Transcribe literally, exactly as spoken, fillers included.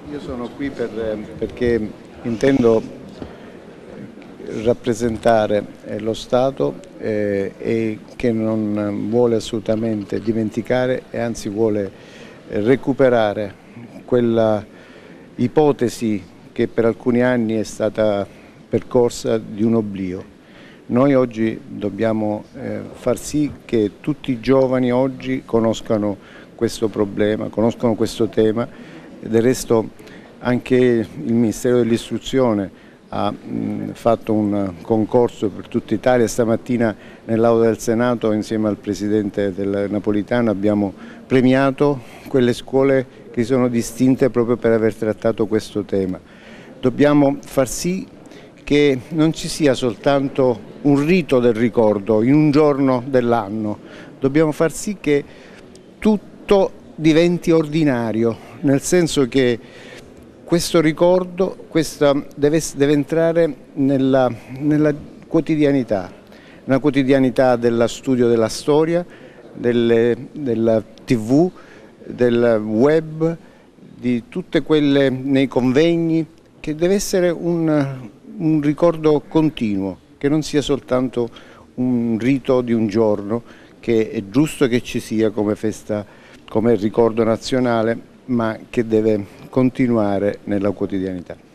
Io sono qui per, perché intendo rappresentare lo Stato eh, e che non vuole assolutamente dimenticare e anzi vuole recuperare quella ipotesi che per alcuni anni è stata percorsa di un oblio. Noi oggi dobbiamo eh, far sì che tutti i giovani oggi conoscano questo problema, conoscono questo tema. Del resto anche il Ministero dell'Istruzione ha mh, fatto un concorso per tutta Italia. Stamattina nell'Aula del Senato insieme al Presidente del Napolitano abbiamo premiato quelle scuole che si sono distinte proprio per aver trattato questo tema. Dobbiamo far sì che non ci sia soltanto un rito del ricordo in un giorno dell'anno, dobbiamo far sì che tutto diventi ordinario, nel senso che questo ricordo questa deve, deve entrare nella, nella quotidianità, nella quotidianità dello studio della storia, delle, della tivù, del web, di tutte quelle nei convegni, che deve essere un, un ricordo continuo, che non sia soltanto un rito di un giorno, che è giusto che ci sia come festa, come ricordo nazionale, ma che deve continuare nella quotidianità.